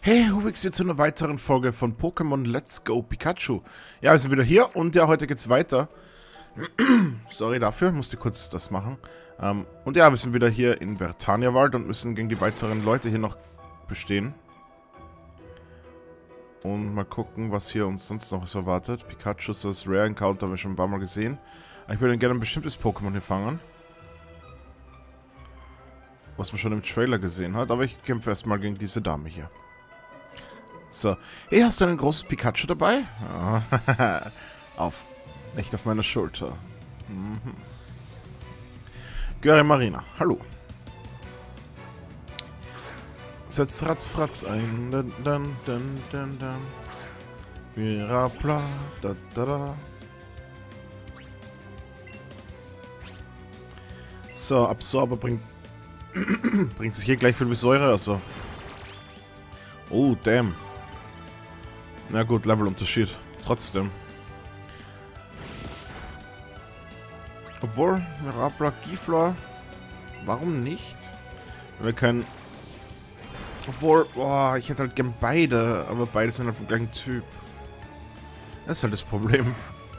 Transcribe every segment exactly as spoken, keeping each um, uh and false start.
Hey, Hubix, hier zu einer weiteren Folge von Pokémon Let's Go Pikachu. Ja, wir sind wieder hier und ja, heute geht's weiter. Sorry dafür, musste kurz das machen. Ähm, und ja, wir sind wieder hier in Vertania-Wald und müssen gegen die weiteren Leute hier noch bestehen. Und mal gucken, was hier uns sonst noch so erwartet. Pikachu, so das Rare Encounter haben wir schon ein paar Mal gesehen. Ich würde gerne ein bestimmtes Pokémon hier fangen. Was man schon im Trailer gesehen hat, aber ich kämpfe erstmal gegen diese Dame hier. So. Hey, hast du ein großes Pikachu dabei? Oh, auf. Nicht auf meiner Schulter. Mhm. Göre Marina. Hallo. Setz Ratzfratz ein. Dun, dun, dun, dun, dun. Mirapla. Da, da, da. So, Absorber bringt bringt sich hier gleich viel wie Säure, also. Oh, damn. Na gut, Levelunterschied. Trotzdem. Obwohl, Mirapla, Giflor. Warum nicht? Wenn wir können. Obwohl, boah, ich hätte halt gern beide, aber beide sind halt vom gleichen Typ. Das ist halt das Problem.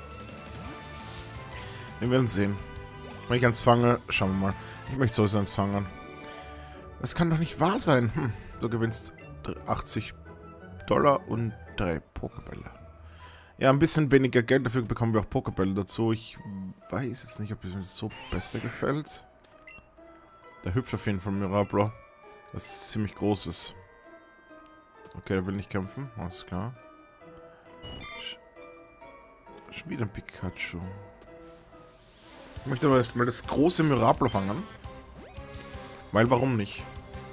Wir werden sehen. Wenn ich eins fange, schauen wir mal. Ich möchte sowieso eins fangen. Das kann doch nicht wahr sein. Hm, du gewinnst achtzig Dollar und drei Pokébälle. Ja, ein bisschen weniger Geld, dafür bekommen wir auch Pokébälle dazu. Ich weiß jetzt nicht, ob es mir so besser gefällt. Der hüpft auf jeden Fall Mirapla. Das ist ziemlich groß ist. Okay, der will nicht kämpfen. Alles klar. Sch Schon wieder ein Pikachu. Ich möchte aber erstmal das große Mirapla fangen. Weil, warum nicht?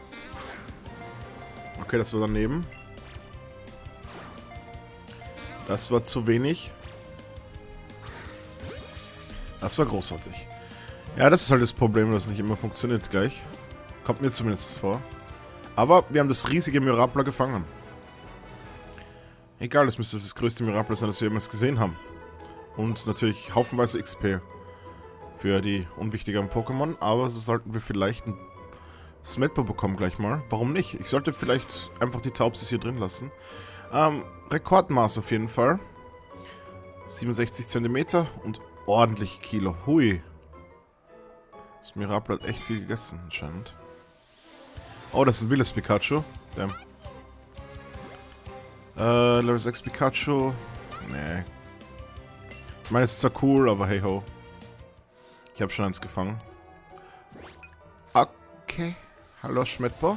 Okay, das war daneben. Das war zu wenig. Das war großartig. Ja, das ist halt das Problem, dass es nicht immer funktioniert gleich. Kommt mir zumindest vor. Aber wir haben das riesige Mirapla gefangen. Egal, das müsste das größte Mirapla sein, das wir jemals gesehen haben. Und natürlich haufenweise X P. Für die unwichtigeren Pokémon. Aber so sollten wir vielleicht ein Smetbo bekommen gleich mal. Warum nicht? Ich sollte vielleicht einfach die Taubsis hier drin lassen. Ähm, Rekordmaß auf jeden Fall. siebenundsechzig Zentimeter und ordentlich Kilo. Hui. Das Mirapla hat echt viel gegessen anscheinend. Oh, das ist ein wildes Pikachu. Damn. Äh, Level sechs Pikachu. Nee. Ich meine, es ist zwar cool, aber hey ho. Ich habe schon eins gefangen. Okay. Hallo, Schmetbo.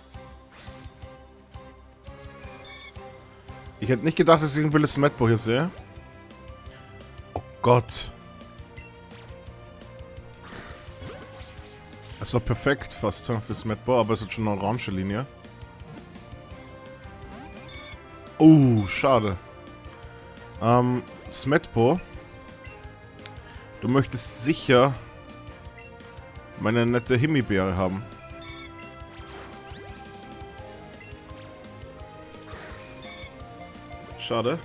Ich hätte nicht gedacht, dass ich ein wildes Smetbo hier sehe. Oh Gott. Es war perfekt fast für Smetbo, aber es hat schon eine orange Linie. Oh, schade. Ähm, Smetbo. Du möchtest sicher meine nette Himbeere haben. Schade.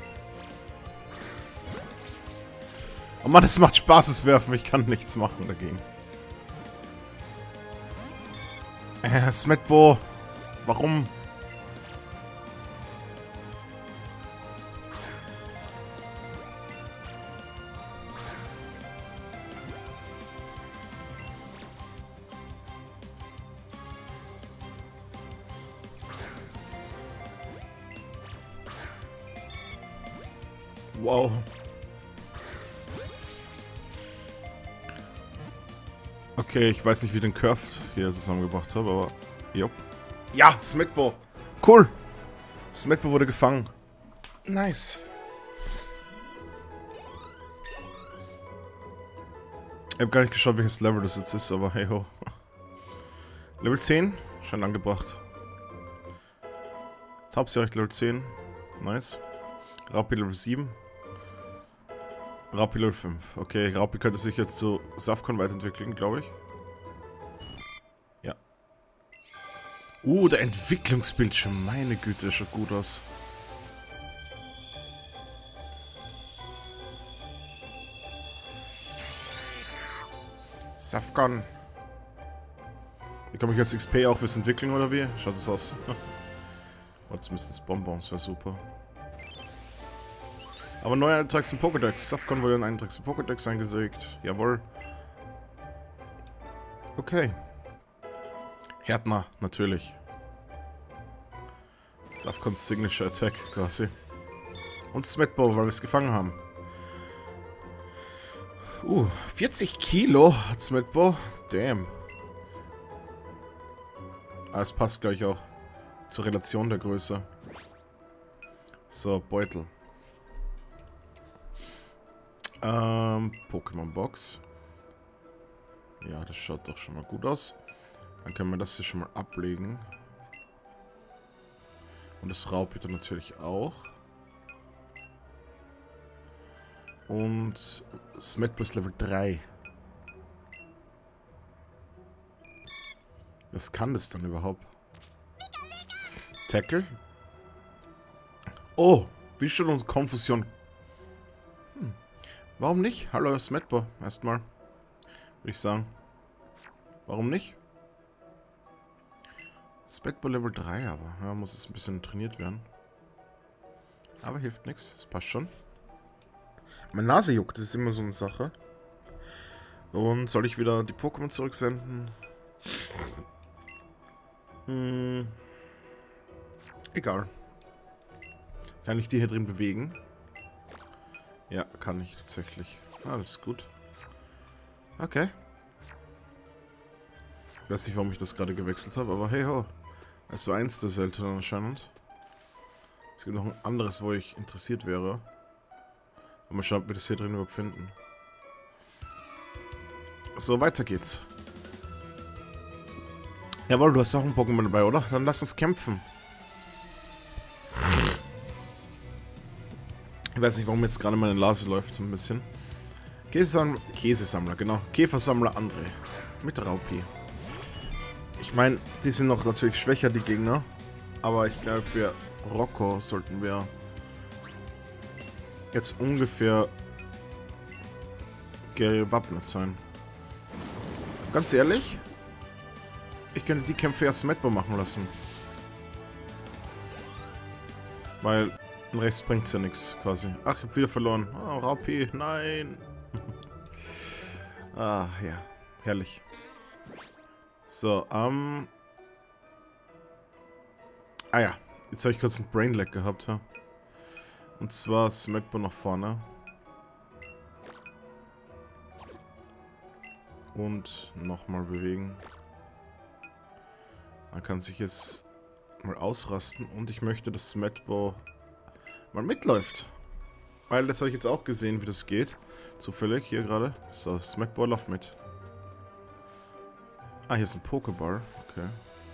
Oh Mann, es macht Spaß, es werfen. Ich kann nichts machen dagegen. Äh, Smetbo. Warum? Wow. Okay, ich weiß nicht, wie ich den Curve hier zusammengebracht habe, aber... Jupp. Ja, Smetbo. Cool. Smetbo wurde gefangen. Nice. Ich habe gar nicht geschaut, welches Level das jetzt ist, aber hey ho. Level zehn. Schon angebracht. Taubsjagd Level zehn. Nice. Raupi Level sieben. Raupi Level fünf. Okay, Raupi könnte sich jetzt zu Safcon weiterentwickeln, glaube ich. Ja. Uh, der Entwicklungsbildschirm. Meine Güte, schaut gut aus. Safcon. Bekomme ich jetzt X P auch fürs Entwickeln oder wie? Schaut das aus. Oder zumindest Bonbons wäre super. Aber neuer Eintrags im Pokédex. Safcon wurde in Eintrags im Pokédex eingesägt. Jawohl. Okay. Härtner, natürlich. Safcons Signature Attack quasi. Und Smetbo, weil wir es gefangen haben. Uh, vierzig Kilo hat Smetbo. Damn. Ah, es passt gleich auch zur Relation der Größe. So, Beutel. Ähm, Pokémon Box. Ja, das schaut doch schon mal gut aus. Dann können wir das hier schon mal ablegen. Und das Raubhüter natürlich auch. Und Smetbo ist Level drei. Was kann das dann überhaupt? Tackle? Oh, wie schon unsere Konfusion. Hm. Warum nicht? Hallo Smetbo, erstmal. Würde ich sagen. Warum nicht? Smetbo Level drei aber. Ja, muss es ein bisschen trainiert werden. Aber hilft nichts. Das passt schon. Meine Nase juckt, das ist immer so eine Sache. Und soll ich wieder die Pokémon zurücksenden? Hm. Egal. Kann ich die hier drin bewegen? Ja, kann ich tatsächlich. Ah, das ist gut. Okay. Ich weiß nicht, warum ich das gerade gewechselt habe, aber hey ho. Es war eins der seltenen anscheinend. Es gibt noch ein anderes, wo ich interessiert wäre. Aber mal schauen, ob wir das hier drin überhaupt finden. So, weiter geht's. Jawohl, du hast auch ein Pokémon dabei, oder? Dann lass uns kämpfen. Ich weiß nicht, warum jetzt gerade meine Nase läuft, so ein bisschen. Käsesammler, Käsesammler, genau. Käfersammler André. Mit Raupi. Ich meine, die sind noch natürlich schwächer, die Gegner. Aber ich glaube, für Rocco sollten wir jetzt ungefähr gewappnet sein. Ganz ehrlich, ich könnte die Kämpfe erst Smetbo machen lassen. Weil in rechts bringt es ja nichts quasi. Ach, ich hab wieder verloren. Oh, Raupi, nein. Ah, ja. Herrlich. So, ähm... Ah ja, jetzt habe ich kurz einen Brainlag gehabt, ja. Und zwar Smetbo nach vorne. Und nochmal bewegen. Man kann sich jetzt mal ausrasten. Und ich möchte, dass Smetbo mal mitläuft. Weil das habe ich jetzt auch gesehen, wie das geht. Zufällig hier gerade. So, Smetbo läuft mit. Ah, hier ist ein Pokéball. Okay.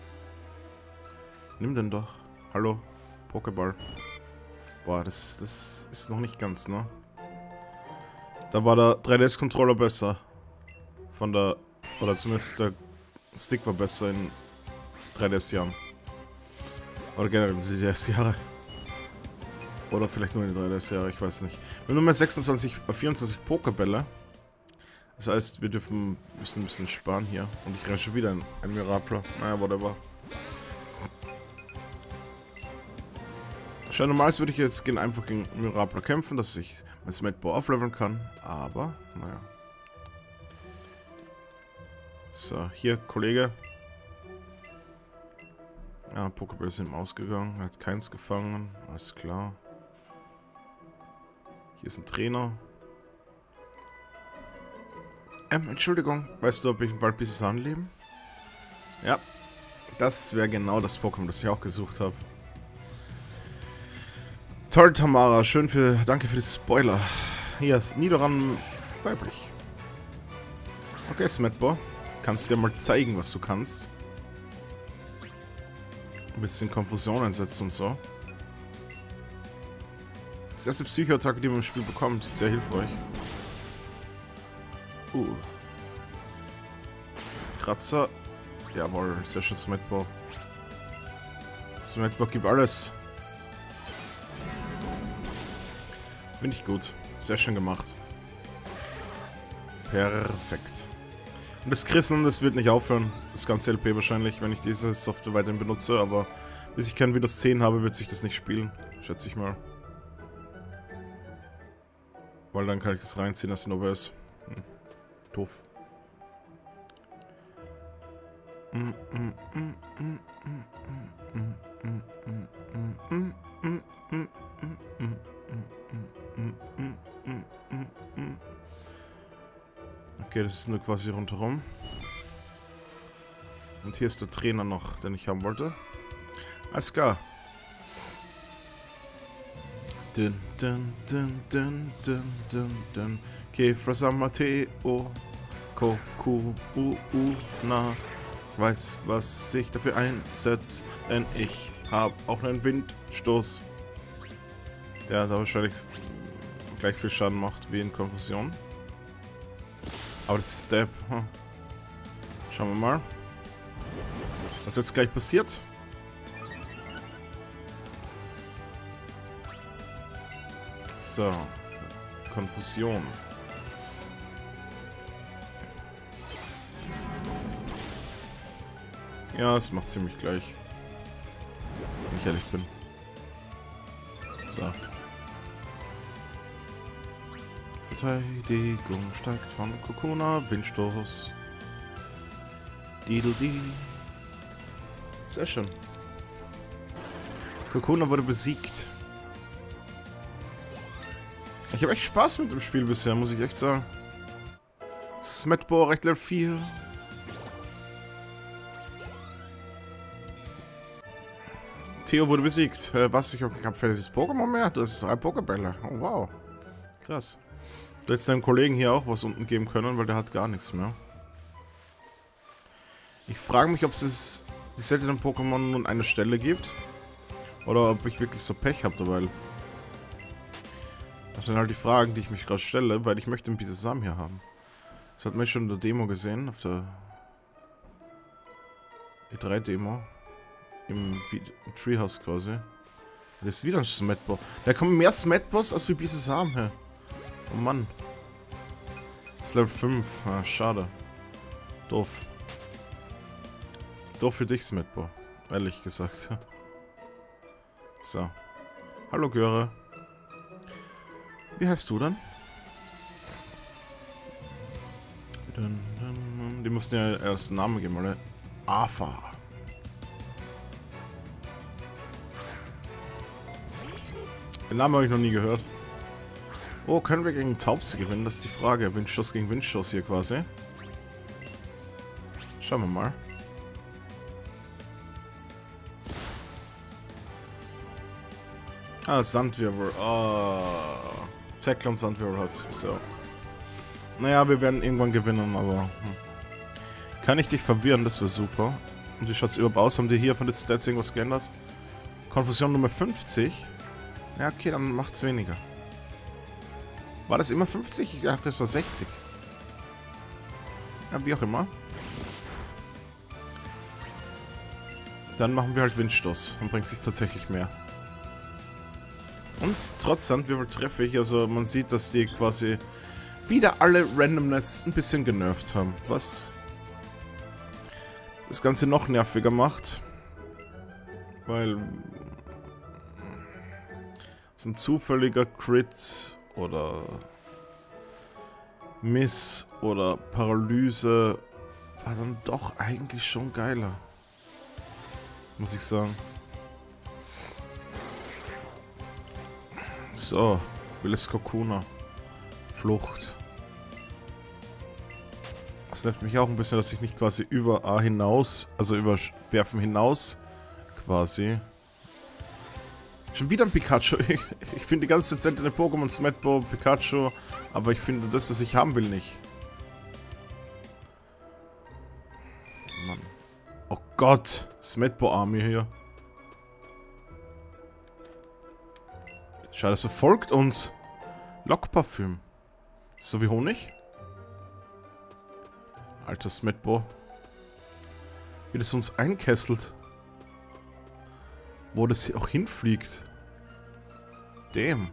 Nimm den doch. Hallo, Pokéball. Boah, das, das ist noch nicht ganz, ne? Da war der drei D S-Controller besser. Von der... Oder zumindest der Stick war besser in drei D S-Jahren. Oder generell in die D S-Jahre. Oder vielleicht nur in die drei D S-Jahre, ich weiß nicht. Wir haben nur mehr sechsundzwanzig, vierundzwanzig Pokébälle. Das heißt, wir dürfen müssen ein bisschen sparen hier. Und ich renne schon wieder ein, ein Mirapla. Naja, whatever. Schau, normalerweise würde ich jetzt gegen, einfach gegen Mirapla kämpfen, dass ich mein Smetbo aufleveln kann. Aber, naja. So, hier, Kollege. Ja, Pokébälle sind ihm ausgegangen. Er hat keins gefangen. Alles klar. Hier ist ein Trainer. Ähm, Entschuldigung. Weißt du, ob ich im Wald bis anleben? Ja. Das wäre genau das Pokémon, das ich auch gesucht habe. Toll, Tamara. Schön für... Danke für die Spoiler. Hier ist Nidoran weiblich. Okay, Smetbo. Kannst dir mal zeigen, was du kannst. Ein bisschen Konfusion einsetzen und so. Das erste Psycho-Attacke, die man im Spiel bekommt, ist sehr hilfreich. Uh. Kratzer. Jawohl, sehr schön Smetbo. Smetbo gibt alles. Finde ich gut. Sehr schön gemacht. Perfekt. Und das Krisseln, das wird nicht aufhören. Das ganze L P wahrscheinlich, wenn ich diese Software weiterhin benutze, aber Bis ich kein Windows zehn habe, wird sich das nicht spielen. Schätze ich mal. Weil dann kann ich das reinziehen als in O B S. Hm. Doof. Okay, das ist nur quasi rundherum. Und hier ist der Trainer noch, den ich haben wollte. Alles klar. Dun, dun, dun, dun, dun, dun, dun. Kefra Mateo, Koku, U, U, na. Ich weiß, was ich dafür einsetze, denn ich habe auch einen Windstoß. Der da wahrscheinlich gleich viel Schaden macht wie in Konfusion. Aber das ist Step. Hm. Schauen wir mal. Was jetzt gleich passiert. So. Konfusion. Ja, es macht ziemlich gleich. Wenn ich ehrlich bin. So. Verteidigung steigt von Kokona. Windstoß. Diddle-dee. Sehr schön. Kokona wurde besiegt. Ich habe echt Spaß mit dem Spiel bisher, muss ich echt sagen. Smetbo, Recht Level vier. Theo wurde besiegt. Äh, was? Ich habe kein fertiges Pokémon mehr? Das ist drei Pokébälle. Oh, wow. Krass. Du hättest deinem Kollegen hier auch was unten geben können, weil der hat gar nichts mehr. Ich frage mich, ob es die seltenen Pokémon nur an einer Stelle gibt. Oder ob ich wirklich so Pech habe dabei. Das sind halt die Fragen, die ich mich gerade stelle, weil ich möchte ein Bisasam hier haben. Das hat man schon in der Demo gesehen, auf der E drei Demo. Im, im Treehouse quasi. Das ist wieder ein Smetbo. Da kommen mehr Smetbos als wie Bisasam her. Oh Mann. Das ist Level fünf. Ah, schade. Doof. Doof für dich, Smetbo. Ehrlich gesagt. So. Hallo, Göre. Wie heißt du denn? Die mussten ja erst einen Namen geben, oder? Afa. Den Namen habe ich noch nie gehört. Oh, können wir gegen Taubsi gewinnen? Das ist die Frage. Windstoß gegen Windstoß hier quasi. Schauen wir mal. Ah, Sandwirbel. Oh. Zyklon Sandwirbel hat's. So. Naja, wir werden irgendwann gewinnen, aber... Hm. Kann ich dich verwirren? Das wäre super. Und wie schaut's überhaupt aus? Haben die hier von den Stats irgendwas geändert? Konfusion Nummer fünfzig? Ja, okay, dann macht's weniger. War das immer fünfzig? Ich dachte, das war sechzig. Ja, wie auch immer. Dann machen wir halt Windstoß. Dann bringt sich tatsächlich mehr. Und trotz Sandwirbel treffe ich, also man sieht, dass die quasi wieder alle Randomness ein bisschen genervt haben. Was das Ganze noch nerviger macht. Weil so ein zufälliger Crit oder Miss oder Paralyse war dann doch eigentlich schon geiler. Muss ich sagen. So, Willis Kokuna. Flucht. Das nervt mich auch ein bisschen, dass ich nicht quasi über A hinaus, also über Werfen hinaus quasi. Schon wieder ein Pikachu. Ich, ich finde die ganze Zeit seltene Pokémon, Smetbo, Pikachu, aber ich finde das, was ich haben will, nicht. Mann. Oh Gott, Smetbo-Army hier. Schade, es verfolgt uns. Lockparfüm. So wie Honig. Alter Smetbo. Wie das uns einkesselt. Wo das hier auch hinfliegt. Damn.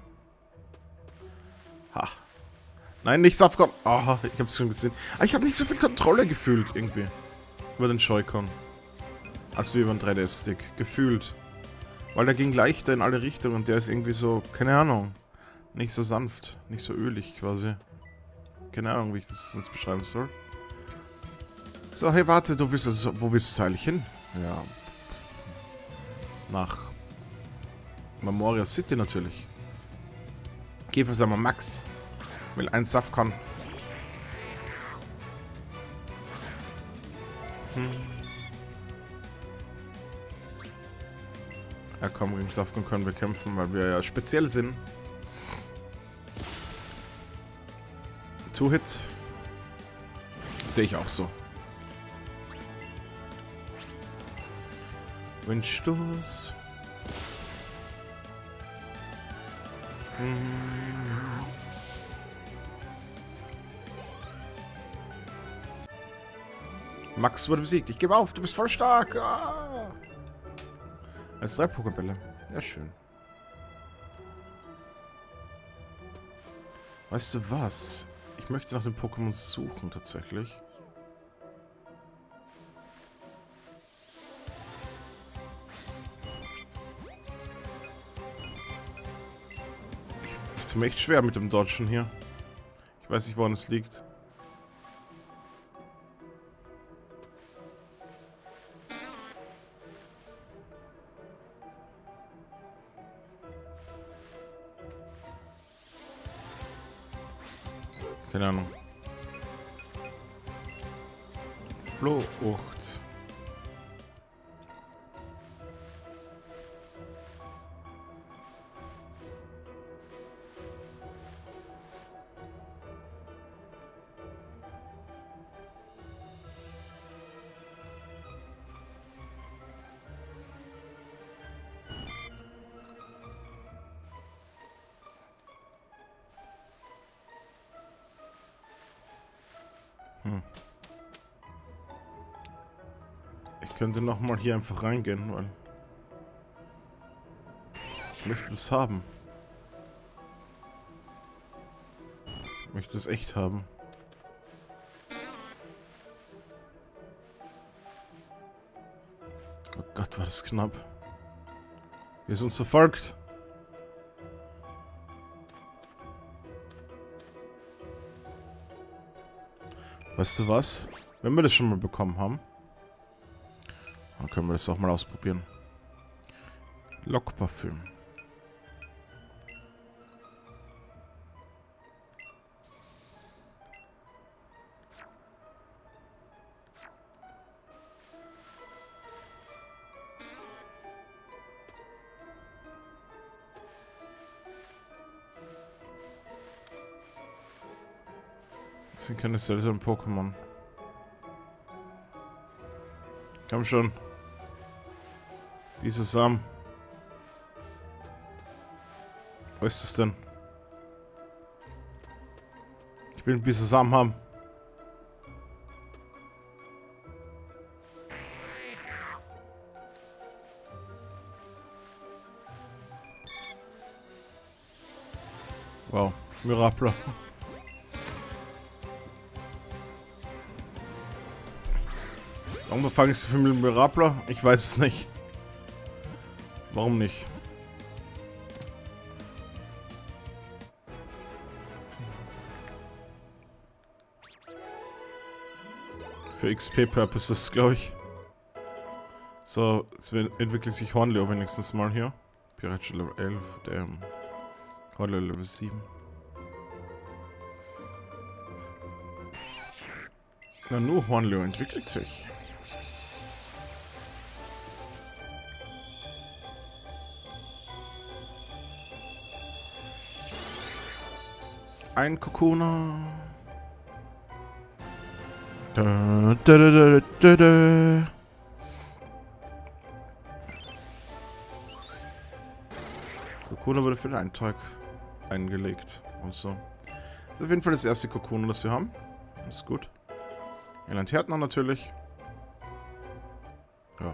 Ha. Nein, nicht Safcon. Aha, ich hab's schon gesehen. Aber ich habe nicht so viel Kontrolle gefühlt, irgendwie. Über den Joy-Con. Also wie über den drei D S-Stick. Gefühlt. Weil der ging leichter in alle Richtungen und der ist irgendwie so, keine Ahnung, nicht so sanft, nicht so ölig quasi. Keine Ahnung, wie ich das sonst beschreiben soll. So, hey, warte, du willst also, wo willst du eigentlich hin? Ja. Nach Memoria City natürlich. Geh für sagen wir Max. Will ein Safkan. Hm. Ja komm, gegen Safkan können wir kämpfen, weil wir ja speziell sind. Two-Hit. Sehe ich auch so. Windstoß. Hm. Max wurde besiegt. Ich gebe auf, du bist voll stark. Ah. Als drei Pokébälle. Ja, schön. Weißt du was? Ich möchte nach dem Pokémon suchen, tatsächlich. Ich, ich tue mir echt schwer mit dem Dodgen hier. Ich weiß nicht, woran es liegt. Keine Ahnung. Flucht. Hm. Ich könnte noch mal hier einfach reingehen, weil ich möchte das haben. Ich möchte es echt haben. Oh Gott, war das knapp. Wie es uns verfolgt. Weißt du was? Wenn wir das schon mal bekommen haben, dann können wir das auch mal ausprobieren. Lockparfüm. Das sind keine seltenen Pokémon. Komm schon. Dieses Samen. Wo ist es denn? Ich will einen Bisasam haben. Wow, Mirapla. Warum fange ich so viel mit Mirapla? Ich weiß es nicht. Warum nicht? Für X P-Purposes, glaube ich. So, jetzt entwickelt sich Hornleo wenigstens mal hier. Piratsche Level elf, damn. Hornleo Level sieben. Na, nur Hornleo entwickelt sich. Ein Kokona. Da, da, da, da, da. Kokona wurde für den Eintrag eingelegt und so. Das ist auf jeden Fall das erste Kokona, das wir haben. Das ist gut. Ein Härtner natürlich. Ja.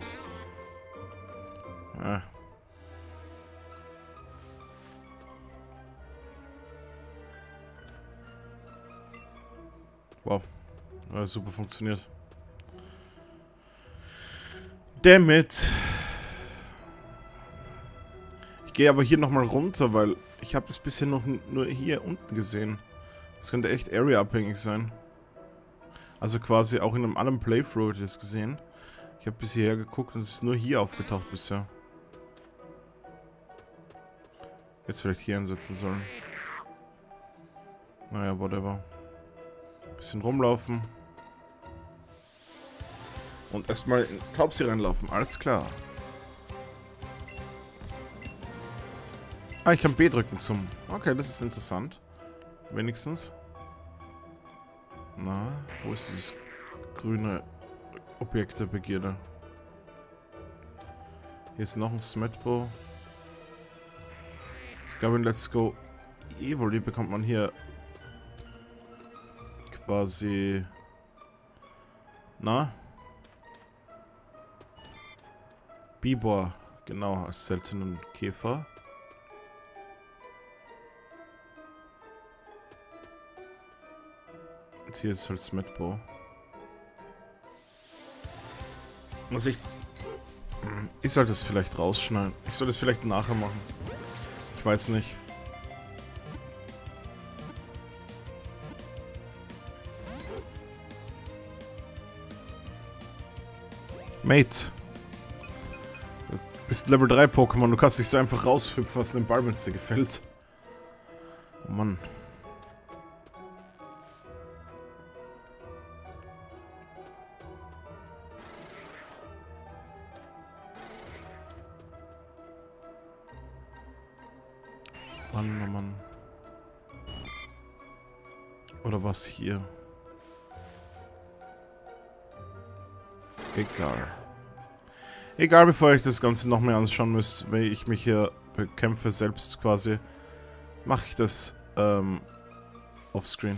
Ja. Wow. Ja, super funktioniert. Damn it. Ich gehe aber hier nochmal runter, weil ich habe das bisher noch nur hier unten gesehen. Das könnte echt area-abhängig sein. Also quasi auch in einem anderen Playthrough das gesehen. Ich habe bis hierher geguckt und es ist nur hier aufgetaucht bisher. Jetzt vielleicht hier einsetzen sollen. Naja, whatever. Bisschen rumlaufen. Und erstmal in Taubsi reinlaufen, alles klar. Ah, ich kann B drücken zum... Okay, das ist interessant. Wenigstens. Na, wo ist dieses grüne Objekt der Begierde? Hier ist noch ein Smetbo. Ich glaube in Let's Go Evoli bekommt man hier quasi... Na? Bibor, genau, als seltenen Käfer. Und hier ist halt Smetbo. Also ich... Ich sollte es vielleicht rausschneiden. Ich sollte es vielleicht nachher machen. Ich weiß nicht. Mate. Du bist Level drei Pokémon. Du kannst dich so einfach raushüpfen, was dem Ball, wenn es dir gefällt. Oh Mann. Mann, oh Mann. Oder was hier? Egal. Egal, bevor ich das Ganze noch mehr anschauen müsst, wenn ich mich hier bekämpfe selbst quasi, mache ich das ähm, offscreen.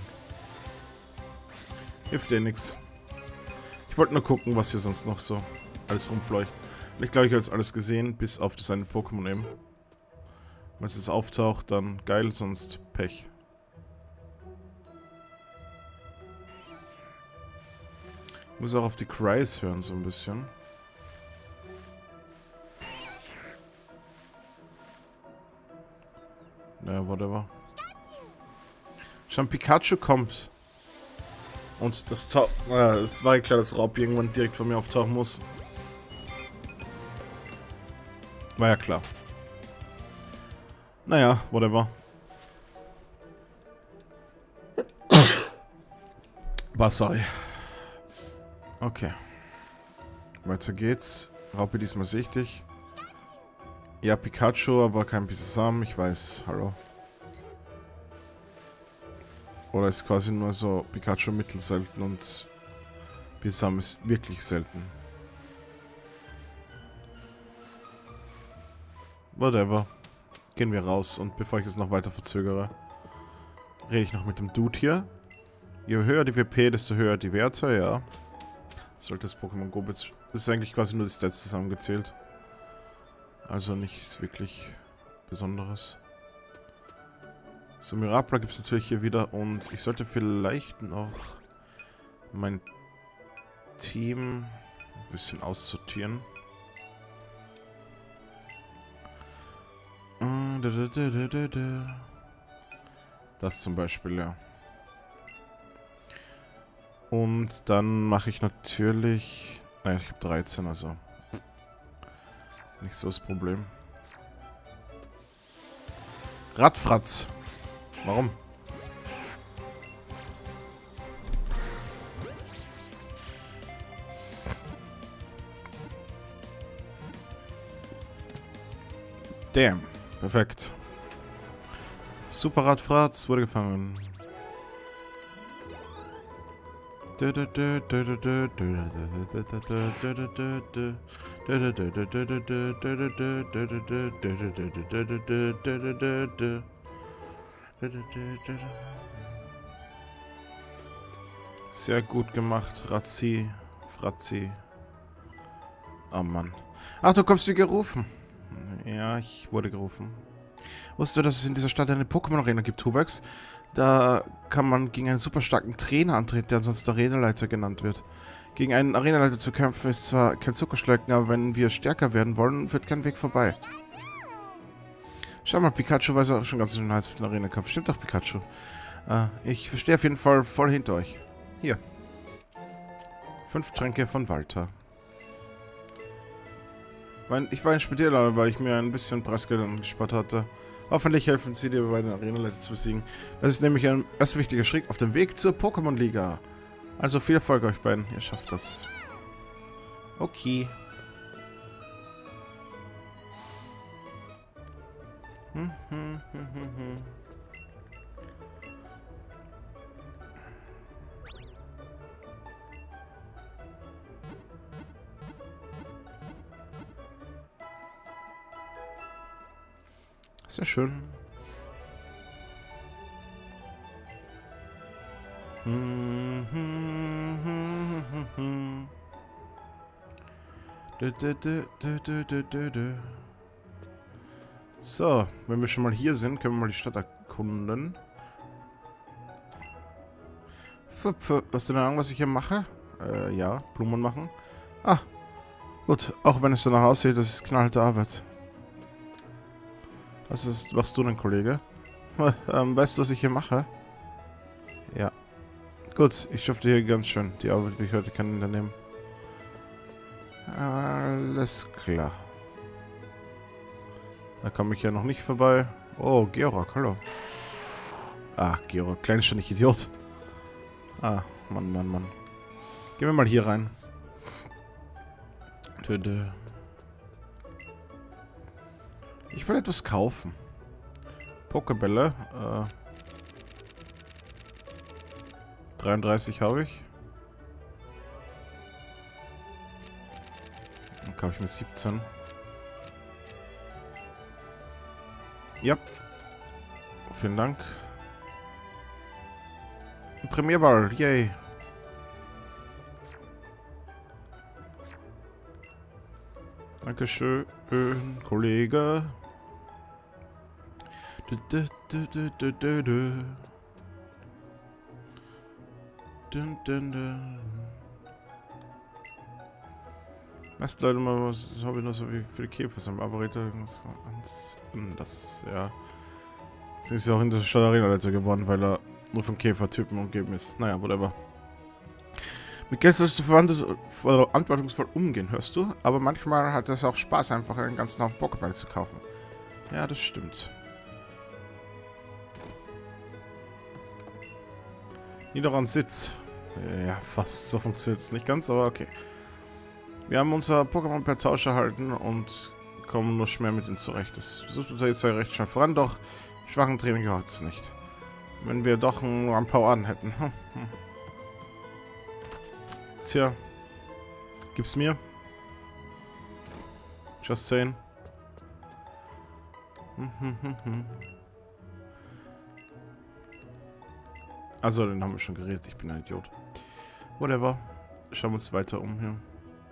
Hilft dir nichts. Ich wollte nur gucken, was hier sonst noch so alles rumfleucht. Und ich glaube, ich habe jetzt alles gesehen, bis auf das eine Pokémon eben. Wenn es jetzt auftaucht, dann geil, sonst Pech. Ich muss auch auf die Cries hören, so ein bisschen. Naja, whatever. Schon Pikachu kommt. Und das Tau... Äh, es war ja klar, dass Raub irgendwann direkt von mir auftauchen muss. War ja klar. Naja, whatever. War sorry. Okay. Weiter geht's. Raupe, diesmal sehe ich dich. Ja, Pikachu, aber kein Bisasam. Ich weiß. Hallo. Oder ist quasi nur so Pikachu mittelselten und Bisasam ist wirklich selten. Whatever. Gehen wir raus und bevor ich es noch weiter verzögere, rede ich noch mit dem Dude hier. Je höher die W P, desto höher die Werte, ja. Sollte das Pokémon Go... Das ist eigentlich quasi nur die Stats zusammengezählt. Also nichts wirklich Besonderes. So, Mirapla gibt es natürlich hier wieder und ich sollte vielleicht noch mein Team ein bisschen aussortieren. Das zum Beispiel, ja. Und dann mache ich natürlich... Naja, ich habe dreizehn, also... Nicht so das Problem. Radfratz. Warum? Damn. Perfekt. Super Radfratz wurde gefangen. Sehr gut gemacht, Razzi, Fratzi. Oh Mann. Ach, du kommst wie gerufen. Ja, ich wurde gerufen. Wusstest du, dass es in dieser Stadt eine Pokémon-Arena gibt, Hubex? Da kann man gegen einen super starken Trainer antreten, der ansonsten Arenaleiter genannt wird. Gegen einen Arenaleiter zu kämpfen ist zwar kein Zuckerschlecken, aber wenn wir stärker werden wollen, führt kein Weg vorbei. Schau mal, Pikachu weiß auch schon ganz schön heiß auf den Arena-Kampf. Stimmt doch, Pikachu. Äh, ich verstehe auf jeden Fall voll hinter euch. Hier. Fünf Tränke von Walter. Ich war in Spedierlaune, weil ich mir ein bisschen Preisgeld angespart hatte. Hoffentlich helfen sie dir bei den Arena-Leiter zu besiegen. Das ist nämlich ein erster wichtiger Schritt auf dem Weg zur Pokémon-Liga. Also viel Erfolg euch beiden. Ihr schafft das. Okay. Hm, hm, hm, hm, hm. Sehr schön. Hm, hm, hm, hm, hm. Dö, dö, dö, dö, dö, dö, dö. So, wenn wir schon mal hier sind, können wir mal die Stadt erkunden. Für, für, hast du eine Ahnung, was ich hier mache? Äh, ja, Blumen machen. Ah, gut, auch wenn es danach aussieht, das ist knallharte Arbeit. Was ist, was du denn, Kollege? ähm, weißt du, was ich hier mache? Ja. Gut, ich schaffe hier ganz schön. Die Arbeit, wie ich heute kann unternehmen. Alles klar. Da komme ich ja noch nicht vorbei. Oh, Georg, hallo. Ah, Georg, kleinständig Idiot. Ah, Mann, Mann, Mann. Gehen wir mal hier rein. Ich will etwas kaufen. Pokebälle. Äh, dreiunddreißig habe ich. Dann kaufe ich mir siebzehn. Ja. Vielen Dank. Ein Premierball. Yay. Dankeschön, Kollege. Du, du, du, du, du, du, du. Dun, dun, dun. Weißt Leute mal, was habe ich noch so wie für die Käfer sind? Aber ganz anders, ja. Deswegen ist ja auch in der Stadt Arena Leiter geworden, weil er nur von Käfertypen umgeben ist. Naja, whatever. Mit Geld sollst du verantwortungsvoll umgehen, hörst du? Aber manchmal hat es auch Spaß, einfach einen ganzen Haufen Pokébälle zu kaufen. Ja, das stimmt. Niederrand Sitz. Ja, fast so funktioniert es nicht ganz, aber okay. Wir haben unser Pokémon per Tausch erhalten und kommen nur schwer mit ihm zurecht. Das versucht uns jetzt ja recht schnell voran, doch schwachen Training gehört es nicht. Wenn wir doch nur ein paar an hätten. Hm, hm. Tja. Gib's mir. Just saying. Hm, hm, hm, hm. Also, den haben wir schon geredet. Ich bin ein Idiot. Whatever. Schauen wir uns weiter um hier.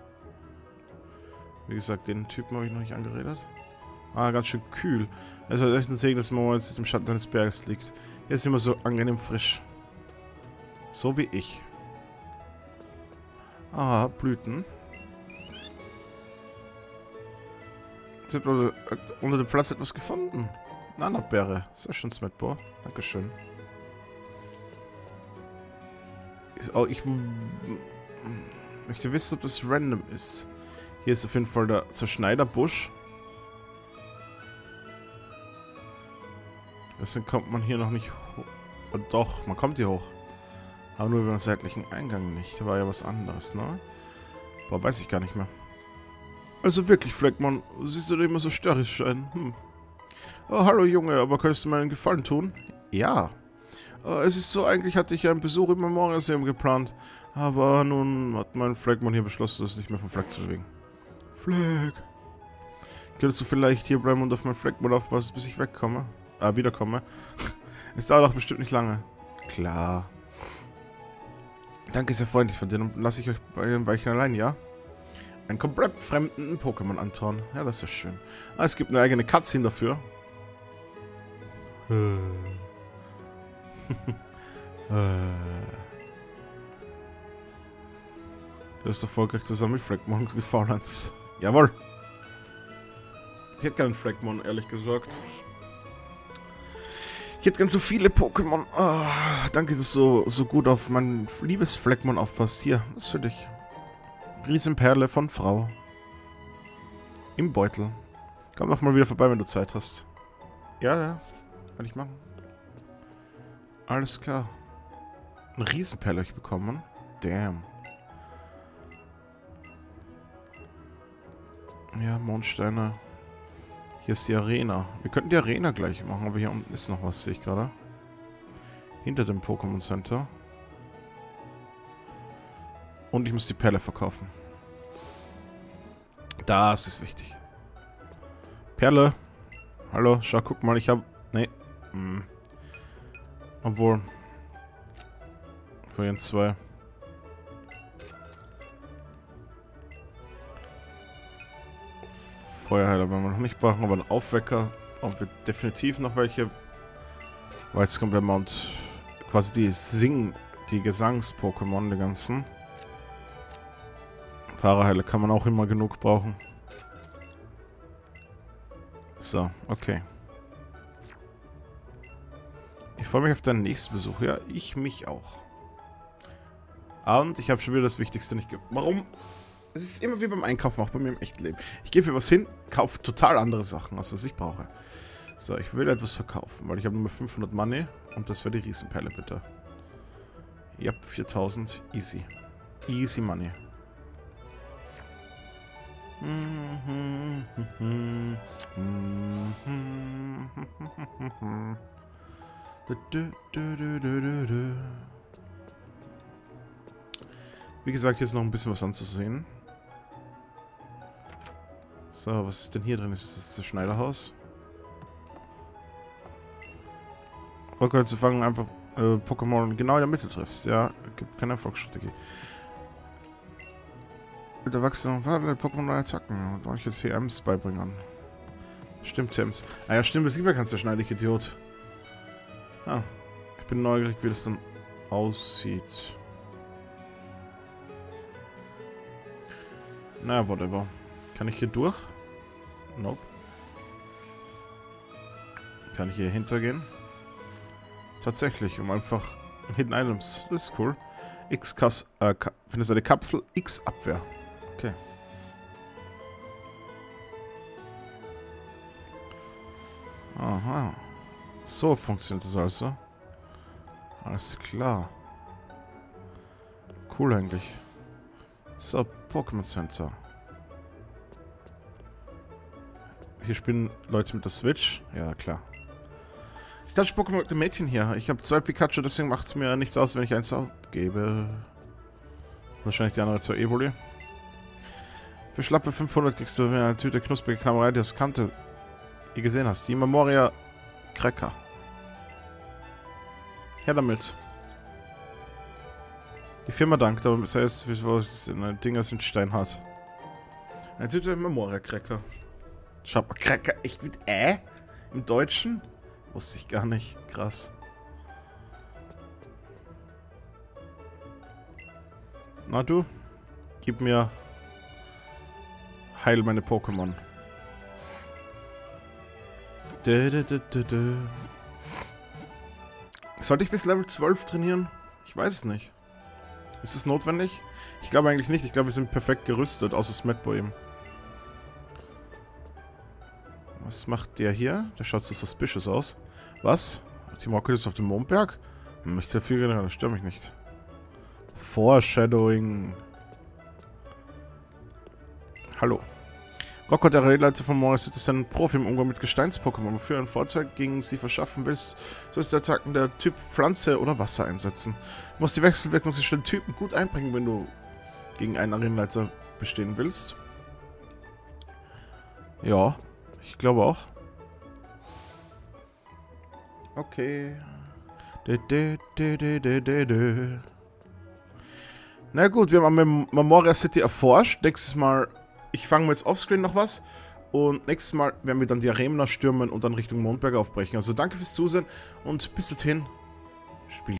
Wie gesagt, den Typen habe ich noch nicht angeredet. Ah, ganz schön kühl. Es ist echt ein Segen, dass man jetzt im Schatten eines Berges liegt. Hier ist immer so angenehm frisch. So wie ich. Ah, Blüten. Jetzt hat man unter dem Pflanzen etwas gefunden. Nanabeere. Sehr schön, Smetbo. Dankeschön. Oh, ich möchte wissen, ob das random ist. Hier ist auf jeden Fall der Zerschneiderbusch. Deswegen kommt man hier noch nicht hoch. Oh, doch, man kommt hier hoch. Aber nur über den seitlichen Eingang nicht. Da war ja was anderes, ne? Boah, weiß ich gar nicht mehr. Also wirklich, Fleckmann, siehst du da immer so störrisch ein? Hm. Oh, hallo Junge, aber könntest du mir einen Gefallen tun? Ja. Oh, es ist so, eigentlich hatte ich einen Besuch im Memoriamuseum geplant. Aber nun hat mein Fleckmann hier beschlossen, das nicht mehr vom Fleck zu bewegen. Fleck. Könntest du vielleicht hier bleiben und auf meinen Fleckmann aufpassen, bis ich wegkomme? Ah, wiederkomme. Es dauert doch bestimmt nicht lange. Klar. Danke, sehr freundlich von dir. Dann lasse ich euch bei den Weichen allein, ja? Einen komplett fremden Pokémon antrauen. Ja, das ist ja schön. Ah, es gibt eine eigene Cutscene dafür. Du hast erfolgreich zusammen mit Fleckmon gefallen. Jawohl. Ich hätte keinen Fleckmon, ehrlich gesagt. Ich hätte ganz so viele Pokémon. Oh, danke, dass du so gut auf mein liebes Fleckmon aufpasst. Hier, das ist für dich. Riesenperle von Frau. Im Beutel. Komm doch mal wieder vorbei, wenn du Zeit hast. Ja, ja. Kann ich machen. Alles klar. Eine Riesenperle habe ich bekommen. Damn. Ja, Mondsteine. Hier ist die Arena. Wir könnten die Arena gleich machen, aber hier unten ist noch was, sehe ich gerade. Hinter dem Pokémon Center. Und ich muss die Perle verkaufen. Das ist wichtig. Perle. Hallo, schau, guck mal, ich hab... Nee. Hm. Obwohl. Vorhin zwei. Feuerheiler werden wir noch nicht brauchen, aber einen Aufwecker haben wir definitiv noch welche. Weil jetzt kommt der Mount, quasi die Sing, die Gesangs-Pokémon, die ganzen. Fahrerheiler kann man auch immer genug brauchen. So, okay. Ich freue mich auf deinen nächsten Besuch. Ja, ich mich auch. Und ich habe schon wieder das Wichtigste nicht ge... Warum? Es ist immer wie beim Einkaufen, auch bei mir im echten Leben. Ich gehe für was hin, kaufe total andere Sachen, als was ich brauche. So, ich will etwas verkaufen, weil ich habe nur fünfhundert Money und das wäre die Riesenperle, bitte. Ja, viertausend. Easy. Easy Money. Wie gesagt, hier ist noch ein bisschen was anzusehen. So, was ist denn hier drin? Ist das das Schneiderhaus? Rückwärts zu fangen, einfach äh, Pokémon genau in der Mitte triffst. Ja, gibt keine Erfolgsstrategie. Mit Erwachsenen Pokémon neue Attacken und euch jetzt C Ms beibringen. Stimmt, C Ms. Ah ja, stimmt, das gibt ja kannst du schneidig, Idiot. Ah, ich bin neugierig, wie das dann aussieht. Naja, whatever. Kann ich hier durch? Nope. Kann ich hier hintergehen? Tatsächlich, um einfach Hidden Items. Das ist cool. X-Kas... Äh, findest du eine Kapsel? X-Abwehr. Okay. Aha. So funktioniert das also. Alles klar. Cool eigentlich. So, Pokémon Center. Hier spielen Leute mit der Switch. Ja, klar. Ich touch Pokémon mit dem Mädchen hier. Ich habe zwei Pikachu, deswegen macht es mir nichts aus, wenn ich eins abgebe. Wahrscheinlich die andere zwei Evoli. Für schlappe fünfhundert kriegst du eine Tüte knusprige Klammerei, die aus Kante ihr gesehen hast. Die Memoria Cracker. Her damit. Die Firma dankt, aber das heißt, wie Dinger sind steinhart. Eine Tüte Memoria Cracker. Schaut mal, Cracker echt mit Ä? Im Deutschen? Wusste ich gar nicht. Krass. Na du? Gib mir... Heil meine Pokémon. Sollte ich bis Level zwölf trainieren? Ich weiß es nicht. Ist es notwendig? Ich glaube eigentlich nicht. Ich glaube, wir sind perfekt gerüstet, außer Smetbo eben. Was macht der hier? Der schaut so suspicious aus. Was? Timokko ist auf dem Mondberg? Hm, ich sehr viel generell, das stört mich nicht. Foreshadowing. Hallo. Rocco, der Relator von Morris, ist ein Profi im Umgang mit Gesteins-Pokémon. Wofür einen Vorteil gegen sie verschaffen willst, sollst du Attacken der Typ Pflanze oder Wasser einsetzen. Du musst die Wechselwirkung zwischen den Typen gut einbringen, wenn du gegen einen Arenaleiter bestehen willst. Ja, ich glaube auch. Okay. De, de, de, de, de, de, de. Na gut, wir haben am Memoria City erforscht. Nächstes Mal, ich fange mir jetzt offscreen noch was. Und nächstes Mal werden wir dann die Arena stürmen und dann Richtung Mondberg aufbrechen. Also danke fürs Zusehen und bis dahin, spielt.